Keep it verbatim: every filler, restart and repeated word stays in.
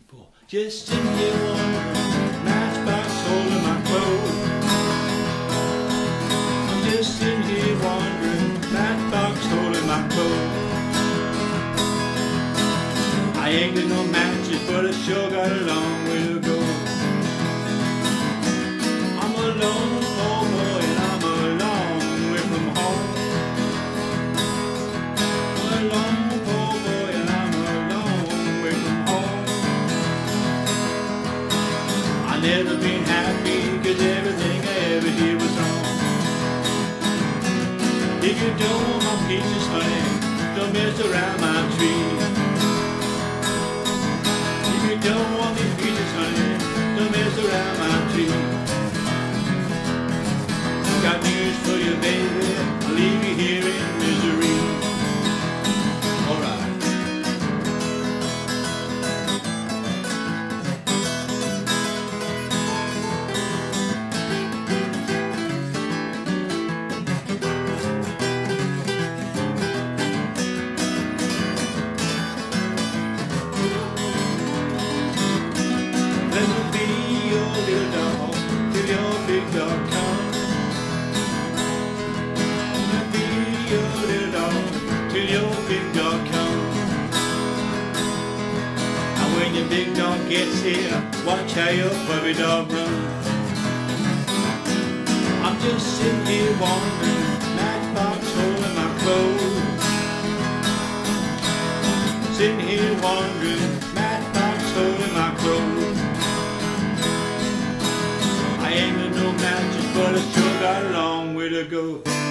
four. Just sitting here wondering, matchbox holding my clothes. I'm just sitting here wondering, matchbox holding my clothes. I ain't got no matches, but I sure got a long way to go. I'm a lone poor boy and I'm a long way from home. I'm a lone poor boy and I'm a long way from home. I've never been happy, cause everything I ever did was wrong. If you don't want my peaches, honey, don't mess around my tree. If you don't want these peaches, honey, don't mess around my tree. I've got news for you, baby, I'll leave you here in misery. Alright. Let me be your little dog till your big dog comes. Let me be your little dog till your big dog comes. And when your big dog gets here, watch how your puppy dog runs. I'm just sitting here wondering, matchbox holding my clothes. Sitting here wondering, matchbox holding my clothes. I ain't got no matches, but I sure got a long way to go.